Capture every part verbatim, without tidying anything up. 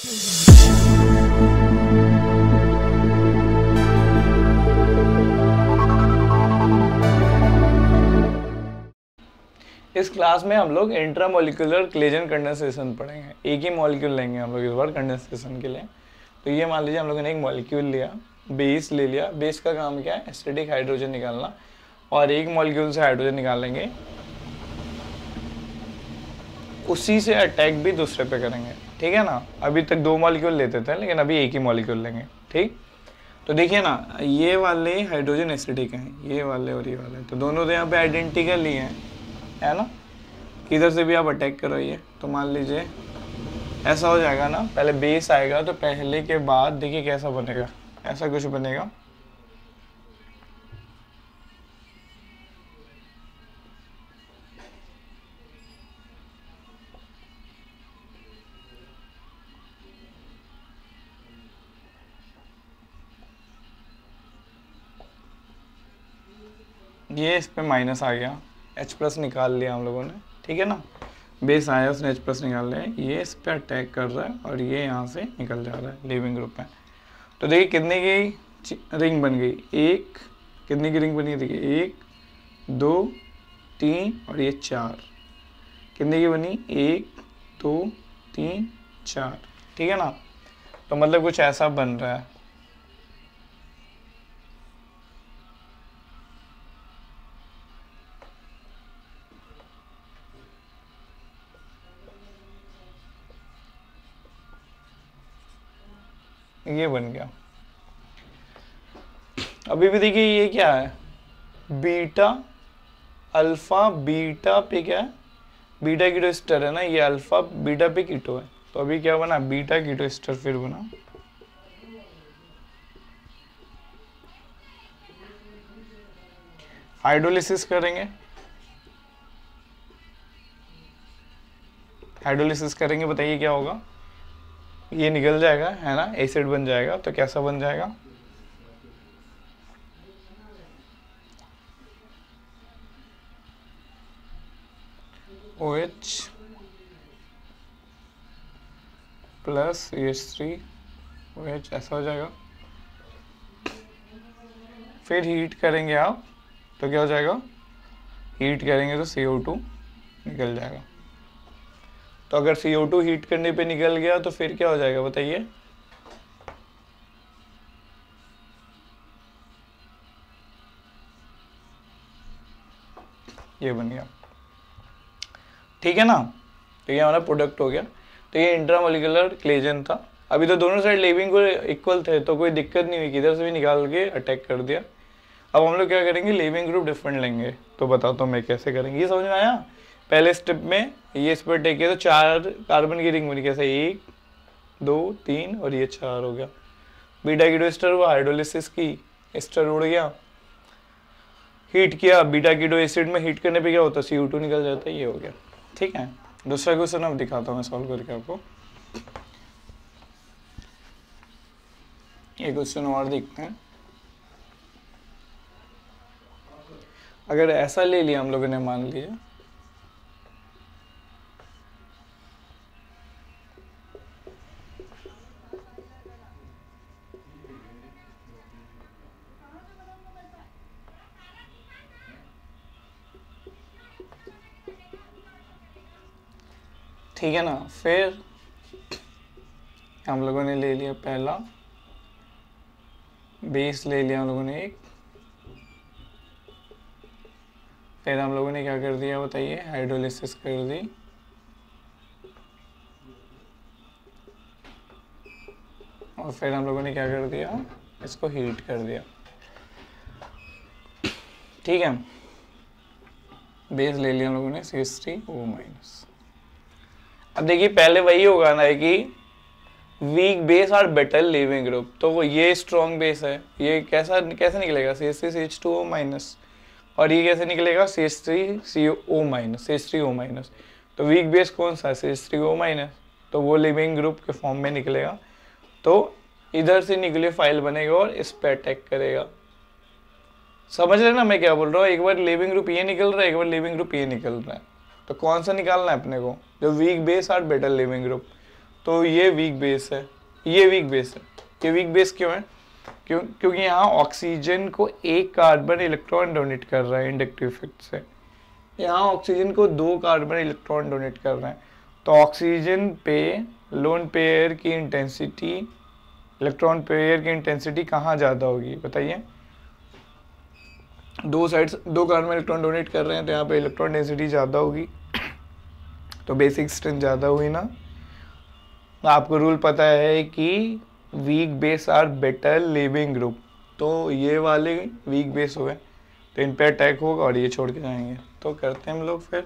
इस क्लास में हम लोग इंट्रामोलिकुलर क्लेजन कंडेंसेशन पढ़ेंगे। एक ही मॉलिक्यूल लेंगे हम लोग इस बार कंडेंसेशन के लिए। तो ये मान लीजिए हम लोगों ने एक मॉलिक्यूल लिया, बेस ले लिया। बेस का काम क्या है? एसिडिक हाइड्रोजन निकालना, और एक मॉलिक्यूल से हाइड्रोजन निकालेंगे, उसी से अटैक भी दूसरे पे करेंगे, ठीक है ना। अभी तक दो मॉलिक्यूल लेते थे, लेकिन अभी एक ही मॉलिक्यूल लेंगे, ठीक। तो देखिए ना, ये वाले हाइड्रोजन एसिडिक हैं, ये वाले और ये वाले, तो दोनों तो यहाँ पे आइडेंटिकल ही हैं, है ना। किधर से भी आप अटैक करो ये, तो मान लीजिए ऐसा हो जाएगा ना, पहले बेस आएगा तो पहले के बाद देखिए कैसा बनेगा, ऐसा कुछ बनेगा। ये इस पे माइनस आ गया, H प्लस निकाल लिया हम लोगों ने, ठीक है ना। बेस आया, उसने H प्लस निकाल लिया, ये इस पे अटैक कर रहा है और ये यहाँ से निकल जा रहा है लिविंग ग्रुप में। तो देखिए कितने की रिंग बन गई, एक, कितने की रिंग बनी, देखिए एक, दो, तीन और ये चार। कितने की बनी, एक, दो, तीन, चार, ठीक है ना। तो मतलब कुछ ऐसा बन रहा है। ये बन गया। अभी भी देखिए ये क्या है, बीटा अल्फा बीटा पे क्या है, बीटा कीटो एस्टर है ना, ये अल्फा बीटा पे कीटो है। तो अभी क्या बना, बीटा कीटो एस्टर फिर बना। हाइड्रोलिसिस करेंगे, हाइड्रोलिसिस करेंगे, बताइए क्या होगा। ये निकल जाएगा, है ना, एसिड बन जाएगा। तो कैसा बन जाएगा, OH plus C H three O H, ऐसा हो जाएगा। फिर हीट करेंगे आप तो क्या हो जाएगा, हीट करेंगे तो सी ओ टू निकल जाएगा। तो अगर सी ओ टू हीट करने पे निकल गया तो फिर क्या हो जाएगा बताइए, ये बन गया, ठीक है ना। तो ये हमारा प्रोडक्ट हो गया। तो ये इंट्रामोलिकुलर क्लेजन था। अभी तो दोनों साइड लिविंग को इक्वल थे, तो कोई दिक्कत नहीं हुई, किधर से भी निकाल के अटैक कर दिया। अब हम लोग क्या करेंगे, लिविंग ग्रुप डिफरेंट लेंगे। तो बताता हूँ मैं कैसे करेंगे, ये समझ में आया। पहले स्टेप में ये इस पर अटैक किया तो चार कार्बन की रिंग बनी, कैसे, एक, दो, तीन और ये चार हो गया। बीटा कीटो एस्टर हुआ, हाइड्रोलिसिस की, एस्टर उड़ गया, हीट किया, बीटा कीटो एसिड में हीट करने पे क्या होता है, सी ओ टू निकल जाता है, ये हो गया, ठीक है। दूसरा क्वेश्चन अब दिखाता हूँ मैं सॉल्व करके आपको। ये क्वेश्चन और देखते हैं। अगर ऐसा ले लिया हम लोगों ने, मान लीजिए ठीक है ना। फिर हम लोगों ने ले लिया पहला बेस, ले लिया हम लोगों ने एक, फिर हम लोगों ने क्या कर दिया बताइए, हाइड्रोलिसिस कर दी, और फिर हम लोगों ने क्या कर दिया, इसको हीट कर दिया, ठीक है। बेस ले लिया हम लोगों ने C H three O minus. अब देखिए पहले वही होगा ना कि वीक बेस और बेटर लिविंग ग्रुप, तो वो ये स्ट्रॉन्ग बेस है, ये कैसा कैसे निकलेगा, C H three C H two O minus, और ये कैसे निकलेगा, C H three C O minus, C H three O minus. तो वीक बेस कौन सा है, C H three O minus, तो वो लिविंग ग्रुप के फॉर्म में निकलेगा। तो इधर से न्यूक्लियोफाइल बनेगा और इस पे अटैक करेगा। समझ रहे ना मैं क्या बोल रहा हूँ, एक बार लिविंग ग्रुप ये निकल रहा है, एक बार लिविंग ग्रुप ये निकल रहा है। तो कौन सा निकालना है अपने को, जो वीक बेस और बेटर लिविंग ग्रुप। तो ये वीक बेस है, ये वीक बेस है। ये वीक बेस क्यों है? क्यों? क्योंकि यहाँ ऑक्सीजन को एक कार्बन इलेक्ट्रॉन डोनेट कर रहा है इंडक्टिव इफेक्ट से, यहाँ ऑक्सीजन को दो कार्बन इलेक्ट्रॉन डोनेट कर रहे हैं। तो ऑक्सीजन पे लोन पेयर की इंटेंसिटी, इलेक्ट्रॉन पेयर की इंटेंसिटी कहाँ ज़्यादा होगी बताइए? दो साइड्स, दो कार्बन इलेक्ट्रॉन डोनेट कर रहे हैं तो यहाँ पे इलेक्ट्रॉन डेंसिटी ज़्यादा होगी, तो बेसिक स्ट्रेंथ ज़्यादा हुई ना। आपको रूल पता है कि weak base are better leaving group, तो ये वाले वीक बेस हुए तो इन पे अटैक होगा और ये छोड़ के जाएंगे। तो करते हैं हम लोग फिर।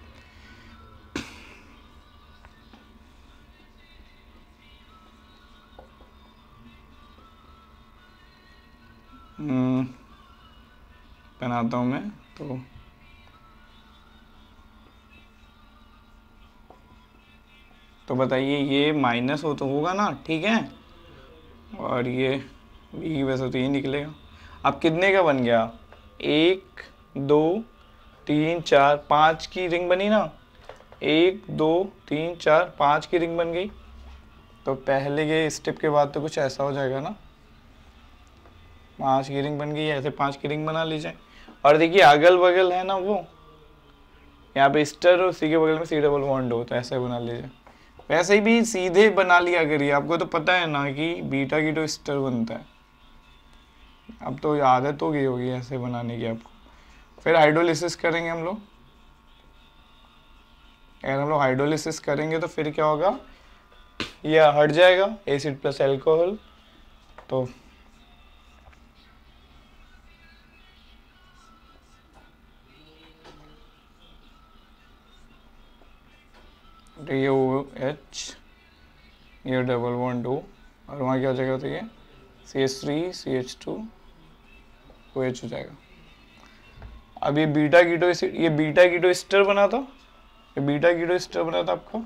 हम्म बनाता हूँ मैं। तो तो बताइए ये माइनस हो तो होगा ना, ठीक है, और ये वी वैसे तो ये निकलेगा। अब कितने का बन गया? एक दो तीन चार पाँच की रिंग बनी ना, एक दो तीन चार पाँच की रिंग बन गई। तो पहले के स्टेप के बाद तो कुछ ऐसा हो जाएगा ना, पाँच की रिंग बन गई, ऐसे पाँच की रिंग बना लीजिए। और देखिए अगल बगल है ना वो, यहाँ पे स्टर और सी के बगल में सी डबल बॉन्ड हो, तो ऐसे बना लीजिए। वैसे ही भी सीधे बना लिया करिए, आपको तो पता है ना कि बीटा की तो स्टर बनता है, अब तो आदत हो गई होगी ऐसे बनाने की आपको। फिर हाइड्रोलिसिस करेंगे हम लोग। अगर हम लोग हाइड्रोलिसिस करेंगे तो फिर क्या होगा, यह हट जाएगा एसिड प्लस एल्कोहल। तो ये ओ एच, ये डबल बॉन्ड ओ, और वहाँ क्या हो जाएगा, तो ये C H three C H two O H हो जाएगा। अब ये बीटा कीटो, ये बीटा कीटो एस्टर बना था, ये बीटा कीटो एस्टर बना था आपको।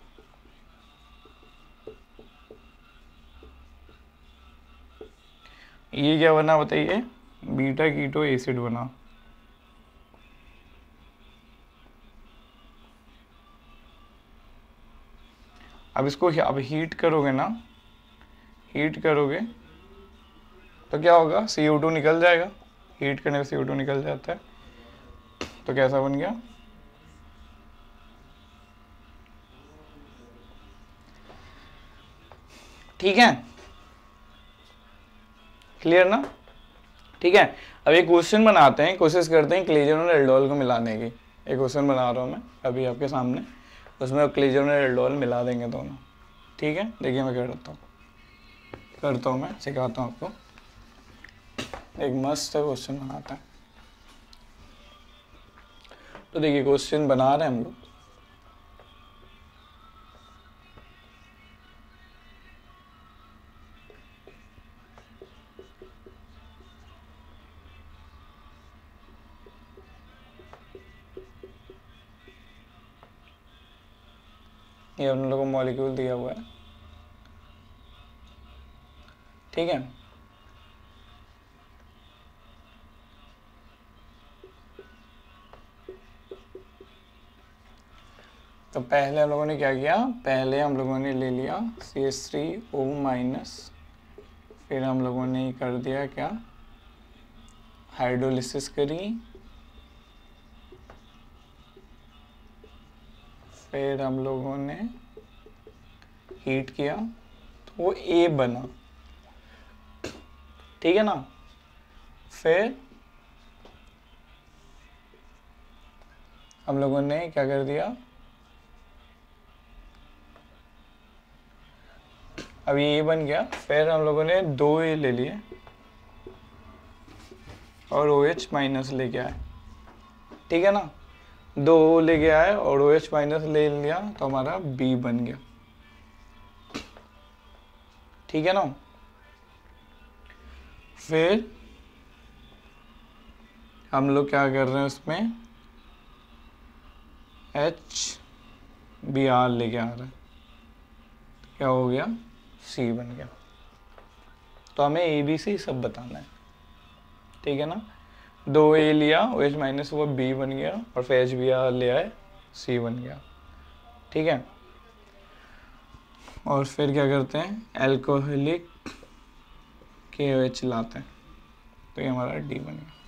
ये क्या बना बताइए? बीटा कीटो एसिड बना। अब इसको अब हीट करोगे ना, हीट करोगे तो क्या होगा, सी ओ टू निकल जाएगा, हीट करने से सी ओ टू निकल जाता है। तो कैसा बन गया, ठीक है, क्लियर ना? ठीक है, अब एक क्वेश्चन बनाते हैं, कोशिश करते हैं क्लेजन और एल्डोल को मिलाने की। एक क्वेश्चन बना रहा हूँ मैं अभी आपके सामने, उसमें क्लेजन और एल्डोल मिला देंगे दोनों, ठीक है। देखिए मैं क्या करता हूँ, करता हूँ मैं सिखाता हूँ आपको। एक मस्त क्वेश्चन बनाता है। तो देखिए क्वेश्चन बना रहे हैं हम लोग। ये उन लोगों को मॉलिक्यूल दिया हुआ है, ठीक है। तो पहले हम लोगों ने क्या किया, पहले हम लोगों ने ले लिया C H three O minus, फिर हम लोगों ने कर दिया क्या, हाइड्रोलिसिस करी, फिर हम लोगों ने हीट किया तो वो ए बना, ठीक है ना। फिर हम लोगों ने क्या कर दिया, अब ये बन गया। फिर हम लोगों ने दो ए ले लिए और ओ एच माइनस लेके आए, ठीक है ना। दो ओ लेके आए और ओ एच माइनस ले लिया तो हमारा बी बन गया, ठीक है ना। फिर हम लोग क्या कर रहे हैं, उसमें एच बी आर लेके आ रहे हैं, क्या हो गया, सी बन गया। तो हमें ए बी सी सब बताना है, ठीक है ना। दो ए लिया, ओ एच माइनस हुआ, बी बन गया, और फिर एच बी आर ले आए, सी बन गया, ठीक है। और फिर क्या करते हैं, एल्कोहलिक के ओ एच लाते हैं, तो ये हमारा डी बन गया।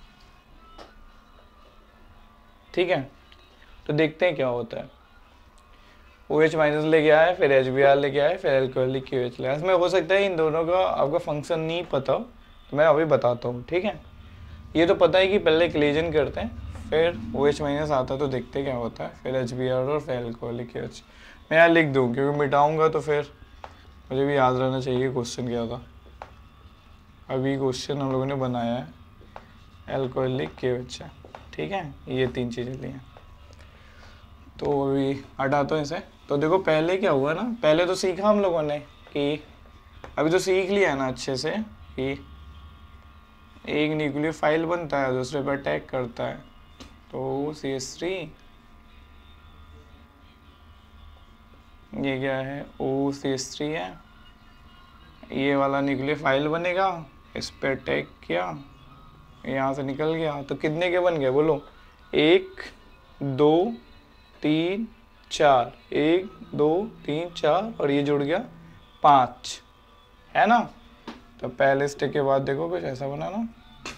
ठीक है, तो देखते हैं क्या होता है। ओ एच माइनस लेके आए, फिर एच बी आर लेके आए, फिर एल्कोहलिक के ओ एच ले आए। इसमें हो सकता है इन दोनों का आपका फंक्शन नहीं पता हो, तो मैं अभी बताता हूँ। ठीक है, ये तो पता है कि पहले क्लेजन करते हैं, फिर ओ एच माइनस आता है, तो देखते क्या होता है, फिर एच बी आर और फिर एल्कोहलिक के ओ एच। मैं यहाँ लिख दूँ, क्योंकि मिटाऊंगा तो फिर मुझे भी याद रहना चाहिए क्वेश्चन क्या था। अभी क्वेश्चन हम लोगों ने बनाया है एल्कोहलिक के ओ एच है। ठीक है, ये तीन चीज़ें ली हैं, तो अभी हटाता हूँ इसे। तो देखो पहले क्या हुआ ना, पहले तो सीखा हम लोगों ने कि, अभी तो सीख लिया है ना अच्छे से कि एक न्यूक्लियोफाइल बनता है, दूसरे पर अटैक करता है, तो सी एच थ्री, ये क्या है, ओ सी एच थ्री है, ये वाला न्यूक्लियोफाइल बनेगा, इस पर अटैक किया, यहाँ से निकल गया, तो कितने के बन गए बोलो, एक दो तीन चार, एक दो तीन चार, और ये जुड़ गया पाँच, है ना। तो पहले स्टेप के बाद देखो कुछ ऐसा बना ना,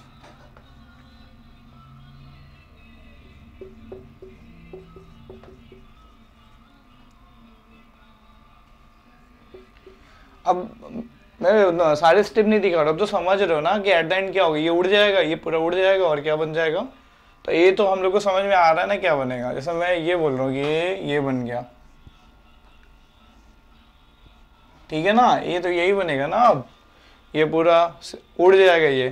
अब मैं सारे स्टेप नहीं दिखा रहा, अब तो समझ रहे हो ना कि एट द एंड क्या होगा, ये उड़ जाएगा, ये पूरा उड़ जाएगा, और क्या बन जाएगा। तो ये तो हम लोग को समझ में आ रहा है ना क्या बनेगा। जैसे मैं ये बोल रहा हूँ कि ये ये बन गया, ठीक है ना, ये तो यही बनेगा ना। अब ये पूरा उड़ जाएगा, ये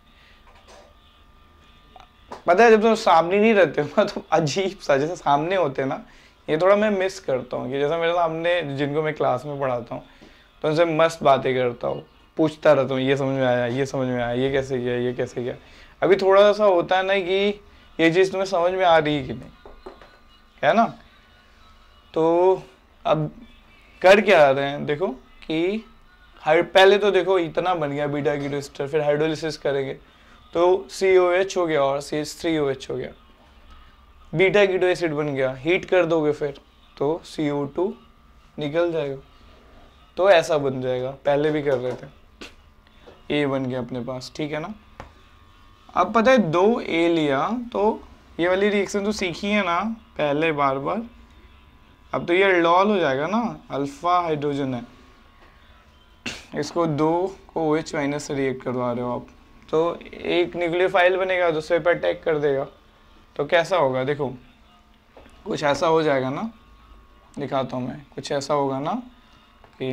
पता है जब तो सामने नहीं रहते हो ना, तो अजीब सा, जैसे सामने होते हैं ना, ये थोड़ा मैं मिस करता हूँ कि जैसा मेरे सामने जिनको मैं क्लास में पढ़ाता हूँ, तो उनसे मस्त बातें करता हूँ, पूछता रहता हूँ, ये समझ में आया, ये समझ में आया, ये कैसे किया, ये कैसे किया। अभी थोड़ा सा होता है ना कि ये चीज़ तुम्हें समझ में आ रही है कि नहीं, है ना। तो अब कर क्या रहे हैं, देखो कि हर पहले तो देखो इतना बन गया बीटा कीटोएस्टर, फिर हाइड्रोलिसिस करेंगे तो सी ओ एच हो गया और C H three O H हो गया, बीटा कीटो एसिड बन गया, हीट कर दोगे फिर तो सी ओ टू निकल जाएगा, तो ऐसा बन जाएगा। पहले भी कर रहे थे, ए बन गया अपने पास, ठीक है ना। अब पता है दो ए लिया, तो ये वाली रिएक्शन तो सीखी है ना पहले बार बार, अब तो ये एल्डोल हो जाएगा ना, अल्फा हाइड्रोजन है, इसको दो को ओ एच माइनस से रिएक्ट करवा रहे हो आप, तो एक न्यूक्लियोफाइल बनेगा, दूसरे पर अटैक कर देगा, तो कैसा होगा देखो, कुछ ऐसा हो जाएगा ना, दिखाता हूँ मैं, कुछ ऐसा होगा ना कि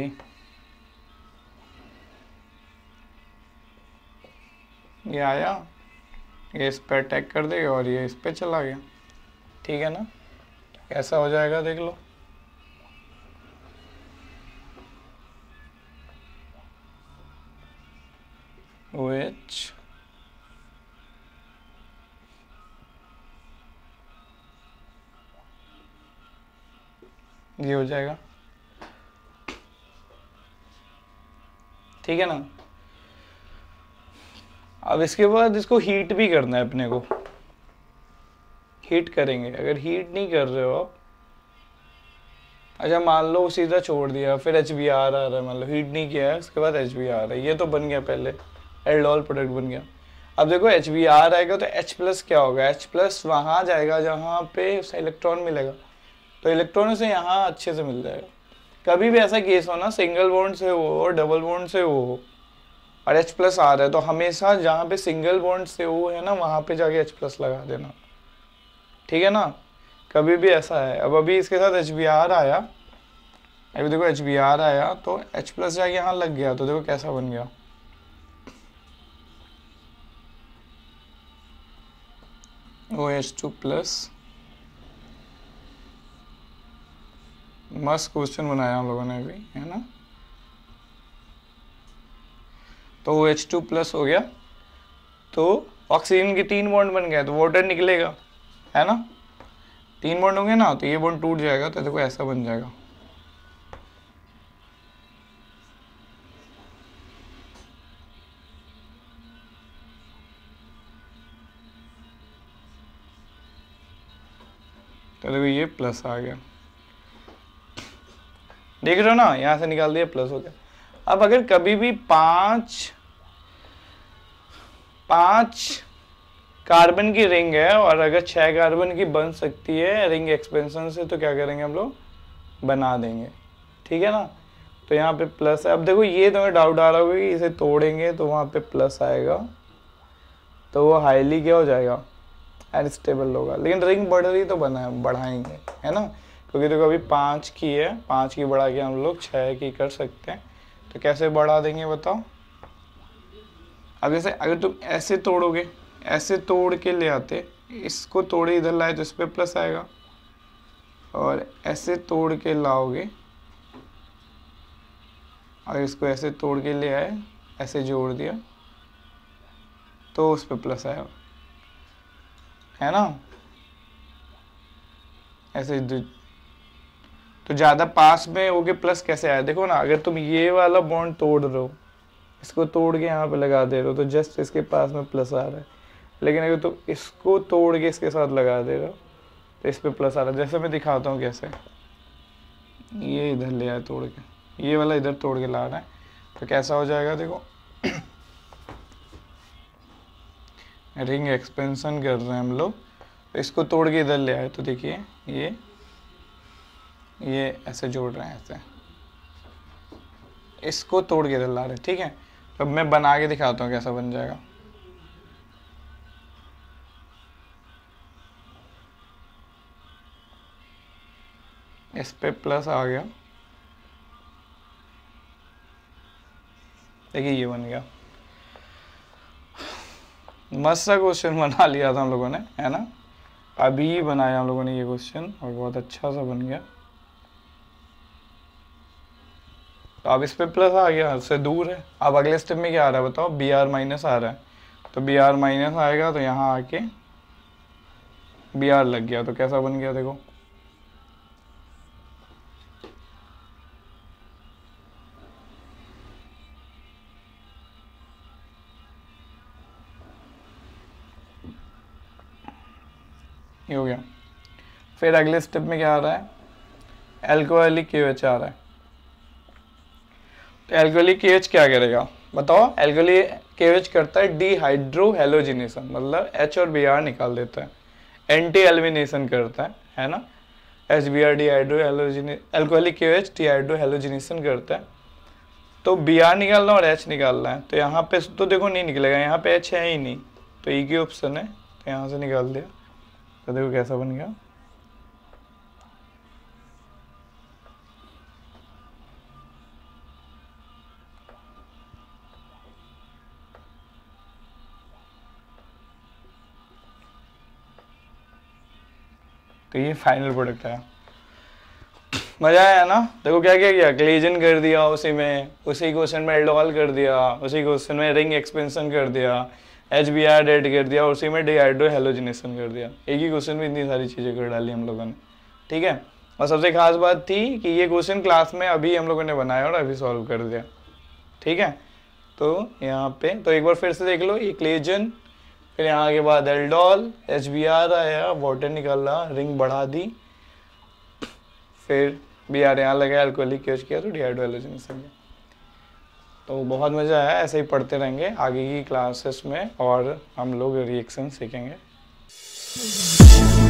ये आया, ये इस पर अटैक कर देगा और ये इस पर चला गया, ठीक है ना। कैसा हो जाएगा देख लो, ओ एच ये हो जाएगा, ठीक है ना। अब इसके बाद इसको हीट भी करना है अपने को, हीट करेंगे। अगर हीट नहीं कर रहे हो आप, अच्छा मान लो सीधा छोड़ दिया, फिर एच बी आर आ रहा है, मान लो हीट नहीं किया है, उसके बाद एच बी आर है, ये तो बन गया पहले, एल्डोल प्रोडक्ट बन गया। अब देखो एच बी आर आएगा तो H प्लस क्या होगा, H प्लस वहाँ जाएगा जहाँ पे उसे इलेक्ट्रॉन मिलेगा, तो इलेक्ट्रॉन से यहाँ अच्छे से मिल जाएगा। कभी भी ऐसा केस हो ना, सिंगल बॉन्ड से हो और डबल बॉन्ड से हो और H प्लस आ रहा है, तो हमेशा जहाँ पे सिंगल बॉन्ड से हो है ना, वहाँ पे जाके H प्लस लगा देना, ठीक है ना। कभी भी ऐसा है। अब अभी इसके साथ एच बी आर आया, अभी देखो एच बी आर आया तो H प्लस जाके यहाँ लग गया, तो देखो कैसा बन गया, ओ एच टू प्लस। मस्त क्वेश्चन बनाया हम लोगों ने अभी, है ना। तो ओ एच टू प्लस हो गया, तो ऑक्सीजन के तीन बॉन्ड बन गए, तो वाटर निकलेगा, है ना। तीन बॉन्ड होंगे ना, तो ये बॉन्ड टूट जाएगा, तो देखो ऐसा बन जाएगा, तो देखो ये प्लस आ गया। देख रहे हो ना, यहाँ से निकाल दिया प्लस हो गया। अब अगर कभी भी पांच पांच कार्बन की रिंग है और अगर छह कार्बन की बन सकती है रिंग एक्सपेंशन से, तो क्या करेंगे हम लोग, बना देंगे, ठीक है ना। तो यहाँ पे प्लस है। अब देखो ये तुम्हें डाउट आ रहा होगा कि इसे तोड़ेंगे तो वहाँ पे प्लस आएगा, तो वो हाईली क्या हो जाएगा, अनस्टेबल होगा। लेकिन रिंग बढ़ रही तो बना बढ़ाएंगे, है ना, क्योंकि देखो अभी पाँच की है, पाँच की बढ़ा के हम लोग छः की कर सकते हैं। तो कैसे बढ़ा देंगे बताओ। अब जैसे अगर तुम ऐसे तोड़ोगे, ऐसे तोड़ के ले आते, इसको तोड़े इधर लाए तो इस पर प्लस आएगा, और ऐसे तोड़ के लाओगे, अगर इसको ऐसे तोड़ के ले आए, ऐसे जोड़ दिया तो उस पर प्लस आएगा, है ना। ऐसे तो ज़्यादा पास में हो के प्लस कैसे आया, देखो ना, अगर तुम ये वाला बॉन्ड तोड़ रहे हो, इसको तोड़ के यहाँ पे लगा दे रहे हो, तो जस्ट इसके पास में प्लस आ रहा है। लेकिन अगर तुम इसको तोड़ के इसके साथ लगा दे रहे हो तो इस पर प्लस आ रहा है। जैसे मैं दिखाता हूँ कैसे, ये इधर ले आया तोड़ के, ये वाला इधर तोड़ के ला रहा है, तो कैसा हो जाएगा देखो। रिंग एक्सपेंशन कर रहे हैं हम लोग, तो इसको तोड़ के इधर ले आए, तो देखिए ये ये ऐसे जोड़ रहे हैं, ऐसे इसको तोड़ के इधर ला रहे हैं, ठीक है। अब मैं बना के दिखाता हूँ कैसा बन जाएगा। इस पे प्लस आ गया, देखिए ये बन गया। मस्त सा क्वेश्चन बना लिया था हम लोगों ने, है ना। अभी बनाया हम लोगों ने ये क्वेश्चन और बहुत अच्छा सा बन गया। तो अब इस पे प्लस आ गया, उससे दूर है। अब अगले स्टेप में क्या आ रहा है बताओ, बी आर माइनस आ रहा है, तो बी आर माइनस आएगा, तो यहाँ आके बी आर लग गया, तो कैसा बन गया देखो। ये हो गया। फिर अगले स्टेप में क्या आ रहा है, एल्कोहलिक के एच आ रहा है। तो एल्कोहलिक के एच क्या करेगा बताओ, एल्कोहलिक के एच करता है डीहाइड्रो हेलोजिनेशन, मतलब एच और बी आर निकाल देता है, एंटी एलिमिनेशन करता है, है ना। H B R dehydrohalogen alcoholic K H dehydrohalogenation करता है। तो बी आर निकालना और एच निकालना है, तो यहाँ पे तो देखो नहीं निकलेगा, यहाँ पे एच है ही नहीं, तो ई की ऑप्शन है, तो यहाँ से निकाल दिया, तो देखो कैसा बन गया। तो ये फाइनल प्रोडक्ट है। मजा आया ना। देखो क्या क्या किया, क्लेजन कर दिया उसी में, उसी क्वेश्चन में एल्डोहल कर दिया, उसी क्वेश्चन में रिंग एक्सपेंशन कर दिया, एच बी आर एड कर दिया, उसी में डिहाइड्रो हेलोजिनेशन कर दिया। एक ही क्वेश्चन में इतनी सारी चीज़ें कर डाली हम लोगों ने, ठीक है। और सबसे खास बात थी कि ये क्वेश्चन क्लास में अभी हम लोगों ने बनाया और अभी सॉल्व कर दिया, ठीक है। तो यहाँ पे तो एक बार फिर से देख लो, ये क्लेजन, फिर यहाँ के बाद एल्डोल, एच बी आर आया, वाटर निकाला, रिंग बढ़ा दी, फिर बी आर यहाँ लगा, अल्कोहलिक केच किया, तो डिहाइड्रो हेलोजिनेशन किया। तो बहुत मज़ा आया, ऐसे ही पढ़ते रहेंगे आगे की क्लासेस में और हम लोग रिएक्शन सीखेंगे।